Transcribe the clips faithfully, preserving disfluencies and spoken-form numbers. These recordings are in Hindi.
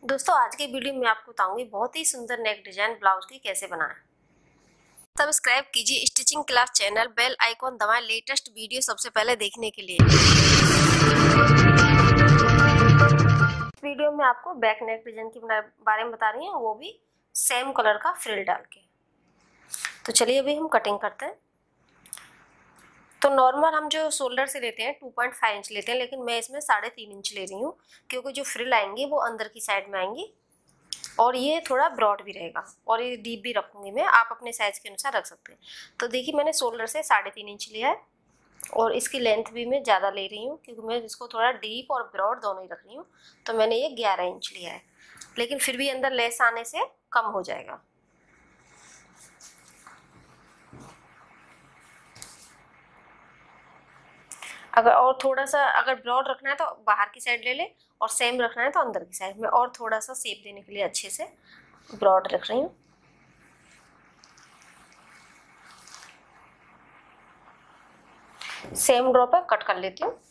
दोस्तों आज की वीडियो में आपको बताऊंगी बहुत ही सुंदर नेक डिजाइन ब्लाउज की कैसे बनाएं। सब्सक्राइब कीजिए stitching class channel, bell icon दबाएं लेटेस्ट वीडियो सबसे पहले देखने के लिए। इस वीडियो में आपको बैक नेक डिजाइन के बारे में बता रही हूँ, वो भी सेम कलर का फ्रिल डाल के। तो चलिए अभी हम कटिंग करते हैं। तो नॉर्मल हम जो शोल्डर से लेते हैं टू पॉइंट फाइव इंच लेते हैं, लेकिन मैं इसमें साढ़े तीन इंच ले रही हूँ क्योंकि जो फ्रिल आएंगी वो अंदर की साइड में आएंगी और ये थोड़ा ब्रॉड भी रहेगा और ये डीप भी रखूंगी मैं, आप अपने साइज के अनुसार रख सकते हैं। तो देखिए मैंने शोल्डर से साढ़े तीन इंच लिया है और इसकी लेंथ भी मैं ज़्यादा ले रही हूँ क्योंकि मैं इसको थोड़ा डीप और ब्रॉड दोनों ही रख रही हूँ। तो मैंने ये ग्यारह इंच लिया है, लेकिन फिर भी अंदर लेस आने से कम हो जाएगा। अगर और थोड़ा सा अगर ब्रॉड रखना है तो बाहर की साइड ले ले और सेम रखना है तो अंदर की साइड में, और थोड़ा सा शेप देने के लिए अच्छे से ब्रॉड रख रही हूँ। सेम ड्रॉ पे कट कर लेती हूँ।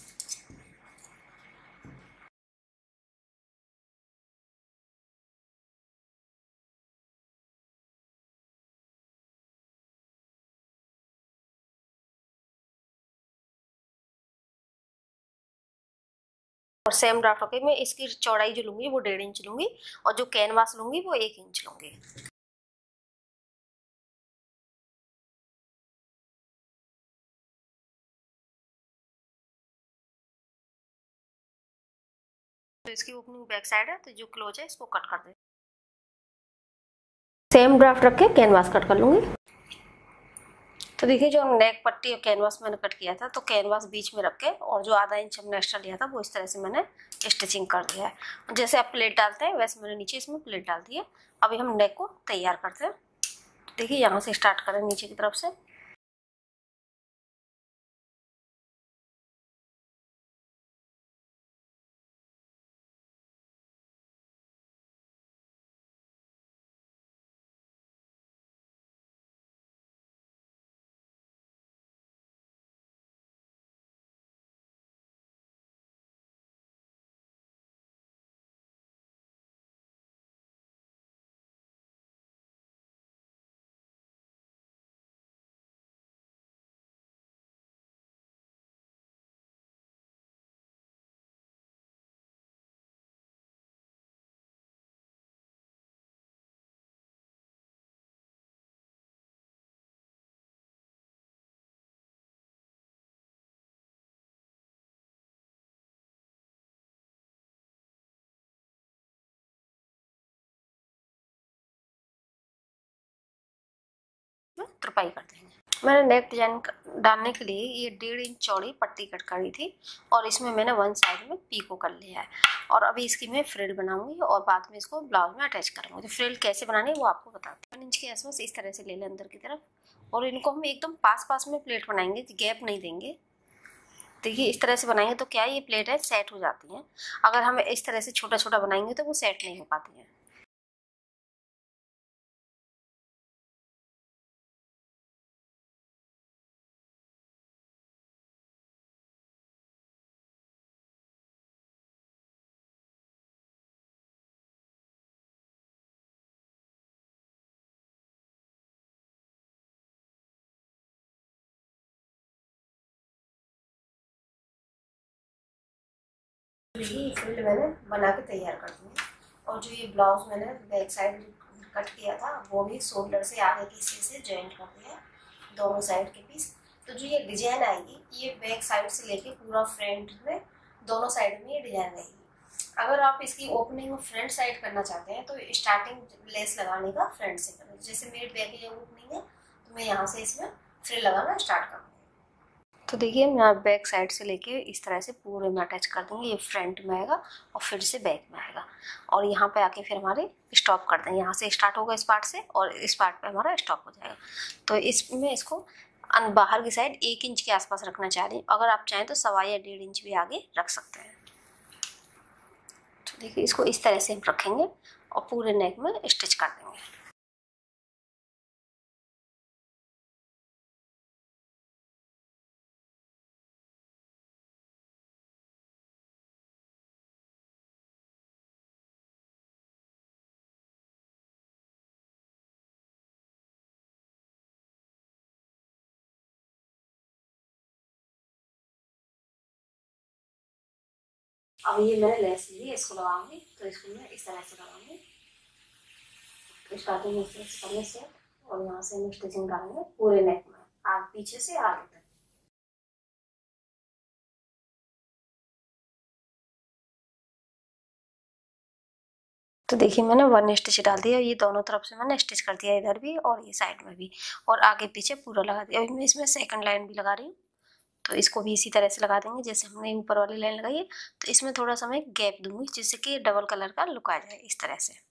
और सेम ड्राफ्ट होके मैं इसकी चौड़ाई जो लूंगी वो डेढ़ इंच लूंगी और जो कैनवास लूंगी वो एक इंच लूंगी। तो इसकी ओपनिंग बैक साइड है, तो जो क्लोज है इसको कट कर दे। सेम ड्राफ्ट रख के कैनवास कट कर लूंगी। तो देखिए जो नेक पट्टी और कैनवास मैंने कट किया था, तो कैनवास बीच में रख के और जो आधा इंच हमने एक्स्ट्रा लिया था वो इस तरह से मैंने स्टिचिंग कर दिया है। जैसे आप प्लेट डालते हैं वैसे मैंने नीचे इसमें प्लेट डाल दी है। अभी हम नेक को तैयार करते हैं। देखिए यहाँ से स्टार्ट करें नीचे की तरफ से। तुरपाई कर देंगे। मैंने नेक डिजाइन डालने के लिए ये डेढ़ इंच चौड़ी पट्टी कट करी थी और इसमें मैंने वन साइड में पीको कर लिया है। और अभी इसकी मैं फ्रिल बनाऊंगी और बाद में इसको ब्लाउज में अटैच करूंगी। तो फ्रिल कैसे बनानी है वो आपको बताती हूँ। वन इंच के आसपास इस तरह से ले लें अंदर की तरफ और इनको हम एकदम पास पास में प्लेट बनाएंगे, गैप नहीं देंगे। देखिए इस तरह से बनाएंगे तो क्या ये प्लेट है सेट हो जाती है। अगर हम इस तरह से छोटा छोटा बनाएंगे तो वो सेट नहीं हो पाती है। ये फ्रिल मैंने बना के तैयार कर दी है और जो ये ब्लाउज मैंने बैक साइड कट किया था वो भी शोल्डर से आगे के हिस्से से जॉइंट कर दिया है, दोनों साइड के पीस। तो जो ये डिजाइन आएगी ये बैक साइड से लेके पूरा फ्रंट में दोनों साइड में ये डिजाइन रहेगी। अगर आप इसकी ओपनिंग फ्रंट साइड करना चाहते हैं तो स्टार्टिंग लेस लगाने का फ्रंट से करें। जैसे मेरी बैक ये ओपनिंग है तो मैं यहाँ से इसमें फ्रिल लगाना स्टार्ट करूँगी। तो देखिए हम यहाँ बैक साइड से लेके इस तरह से पूरे में अटैच कर देंगे। ये फ्रंट में आएगा और फिर से बैक में आएगा और यहाँ पे आके फिर हमारे स्टॉप कर देंगे। यहाँ से स्टार्ट होगा इस पार्ट से और इस पार्ट पे हमारा स्टॉप हो जाएगा। तो इसमें इसको बाहर की साइड एक इंच के आसपास रखना चाह रही हूँ। अगर आप चाहें तो सवा या डेढ़ इंच भी आगे रख सकते हैं। तो देखिए इसको इस तरह से हम रखेंगे और पूरे नेक में स्टिच कर देंगे। अब ये मैंने लेस ली है, इसको लगाऊंगी तो इसको मैं इस तरह से लगाऊंगी। स्टार्टिंग में स्टिच करने से और यहाँ से हम स्टिचिंग डालेंगे पूरे नेक में, आगे पीछे से आगे तक। तो देखिए मैंने वन स्टिच डाल दिया, ये दोनों तरफ से मैंने स्टिच कर दिया, इधर भी और ये साइड में भी, और आगे पीछे पूरा लगा दिया। अभी मैं इसमें सेकंड लाइन भी लगा रही हूँ, तो इसको भी इसी तरह से लगा देंगे जैसे हमने ऊपर वाली लाइन लगाई है। तो इसमें थोड़ा सा मैं गैप दूंगी जिससे कि डबल कलर का लुक आ जाए, इस तरह से।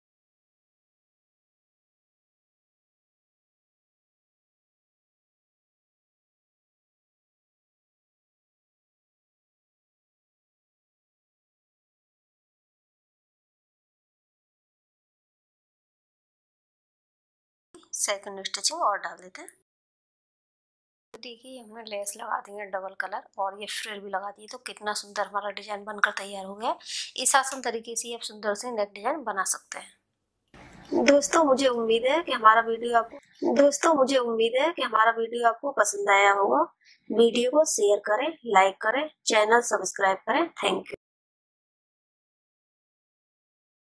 सेकंड स्टिचिंग और डाल देते हैं। तो देखिए हमने लेस लगा दी है डबल कलर, और ये फ्रिल भी लगा दी, तो कितना सुंदर हमारा डिजाइन बनकर तैयार हो गया। इस आसान तरीके से आप सुंदर से नेक डिजाइन बना सकते हैं। दोस्तों मुझे उम्मीद है कि हमारा वीडियो आपको दोस्तों मुझे उम्मीद है कि हमारा वीडियो आपको पसंद आया होगा। वीडियो को शेयर करें, लाइक करें, चैनल सब्सक्राइब करें। Thank you.